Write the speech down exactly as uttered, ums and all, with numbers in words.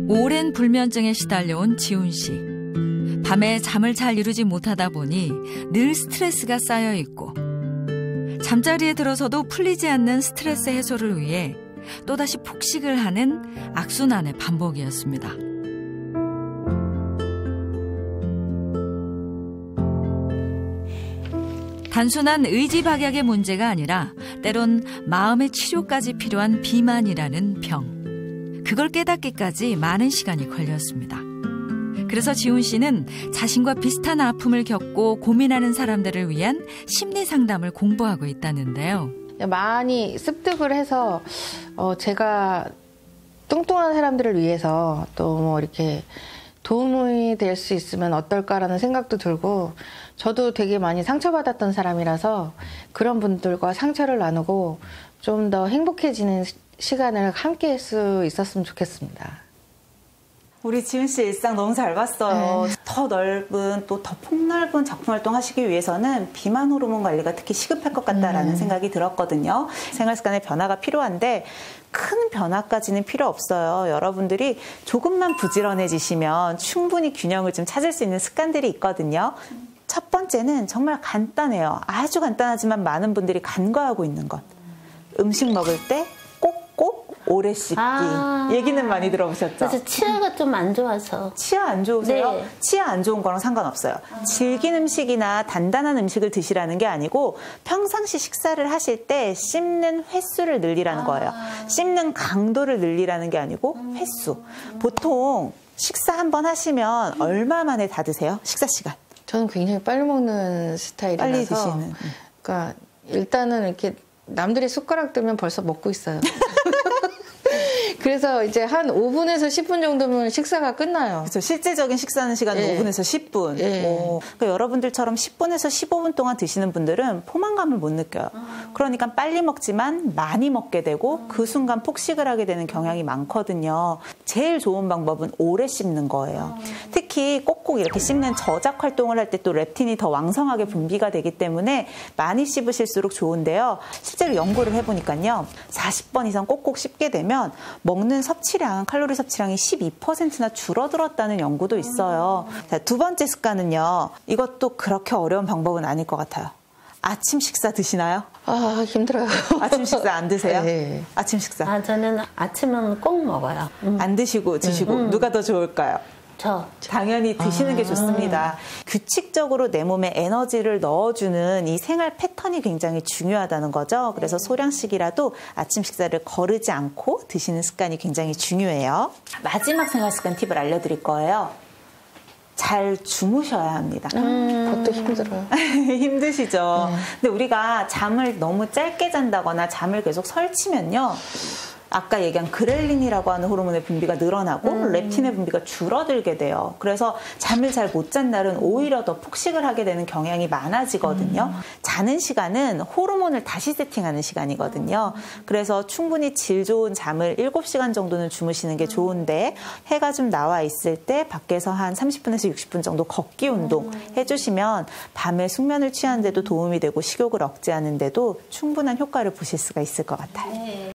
오랜 불면증에 시달려온 지훈 씨. 밤에 잠을 잘 이루지 못하다 보니 늘 스트레스가 쌓여 있고 잠자리에 들어서도 풀리지 않는 스트레스 해소를 위해 또다시 폭식을 하는 악순환의 반복이었습니다. 단순한 의지박약의 문제가 아니라 때론 마음의 치료까지 필요한 비만이라는 병. 그걸 깨닫기까지 많은 시간이 걸렸습니다. 그래서 지훈 씨는 자신과 비슷한 아픔을 겪고 고민하는 사람들을 위한 심리 상담을 공부하고 있다는데요. 많이 습득을 해서 어 제가 뚱뚱한 사람들을 위해서 또 뭐 이렇게 도움이 될 수 있으면 어떨까라는 생각도 들고, 저도 되게 많이 상처받았던 사람이라서 그런 분들과 상처를 나누고 좀 더 행복해지는 시간을 함께 할 수 있었으면 좋겠습니다. 우리 지훈 씨 일상 너무 잘 봤어요. 네. 더 넓은 또 더 폭넓은 작품 활동하시기 위해서는 비만 호르몬 관리가 특히 시급할 것 같다라는 음. 생각이 들었거든요. 생활 습관의 변화가 필요한데 큰 변화까지는 필요 없어요. 여러분들이 조금만 부지런해지시면 충분히 균형을 좀 찾을 수 있는 습관들이 있거든요. 첫 번째는 정말 간단해요. 아주 간단하지만 많은 분들이 간과하고 있는 것. 음식 먹을 때 꼭꼭 오래 씹기. 아 얘기는 많이 들어보셨죠? 그래서 치아가 좀 안 좋아서. 치아 안 좋으세요? 네. 치아 안 좋은 거랑 상관없어요. 아 질긴 음식이나 단단한 음식을 드시라는 게 아니고 평상시 식사를 하실 때 씹는 횟수를 늘리라는 아 거예요. 씹는 강도를 늘리라는 게 아니고 횟수. 보통 식사 한 번 하시면 얼마 만에 다 드세요? 식사 시간. 저는 굉장히 빨리 먹는 스타일이라서. 빨리 드시는. 그러니까 일단은 이렇게 남들이 숟가락 들면 벌써 먹고 있어요. 그래서 이제 한 오 분에서 십 분 정도면 식사가 끝나요. 그렇죠. 실제적인 식사하는 시간은 예. 오 분에서 십 분. 예. 오. 그러니까 여러분들처럼 십 분에서 십오 분 동안 드시는 분들은 포만감을 못 느껴요. 아. 그러니까 빨리 먹지만 많이 먹게 되고 아. 그 순간 폭식을 하게 되는 경향이 많거든요. 제일 좋은 방법은 오래 씹는 거예요. 아. 특히 꼭꼭 이렇게 씹는 저작 활동을 할 때 또 렙틴이 더 왕성하게 분비가 되기 때문에 많이 씹으실수록 좋은데요. 실제로 연구를 해보니까요. 사십 번 이상 꼭꼭 씹게 되면 먹는 섭취량, 칼로리 섭취량이 십이 퍼센트나 줄어들었다는 연구도 있어요. 자, 두 번째 습관은요. 이것도 그렇게 어려운 방법은 아닐 것 같아요. 아침 식사 드시나요? 아, 힘들어요. 아침 식사 안 드세요? 네. 아침 식사. 아, 저는 아침은 꼭 먹어요. 음. 안 드시고 드시고 음, 음. 누가 더 좋을까요? 저. 당연히 드시는 아. 게 좋습니다. 규칙적으로 내 몸에 에너지를 넣어주는 이 생활 패턴이 굉장히 중요하다는 거죠. 그래서 소량씩이라도 아침 식사를 거르지 않고 드시는 습관이 굉장히 중요해요. 마지막 생활 습관 팁을 알려드릴 거예요. 잘 주무셔야 합니다. 음, 그것도 힘들어요. 힘드시죠? 네. 근데 우리가 잠을 너무 짧게 잔다거나 잠을 계속 설치면요. 아까 얘기한 그렐린이라고 하는 호르몬의 분비가 늘어나고 음. 렙틴의 분비가 줄어들게 돼요. 그래서 잠을 잘 못 잔 날은 오히려 더 폭식을 하게 되는 경향이 많아지거든요. 음. 자는 시간은 호르몬을 다시 세팅하는 시간이거든요. 그래서 충분히 질 좋은 잠을 일곱 시간 정도는 주무시는 게 좋은데 해가 좀 나와 있을 때 밖에서 한 삼십 분에서 육십 분 정도 걷기 운동 해주시면 밤에 숙면을 취하는 데도 도움이 되고 식욕을 억제하는 데도 충분한 효과를 보실 수가 있을 것 같아요.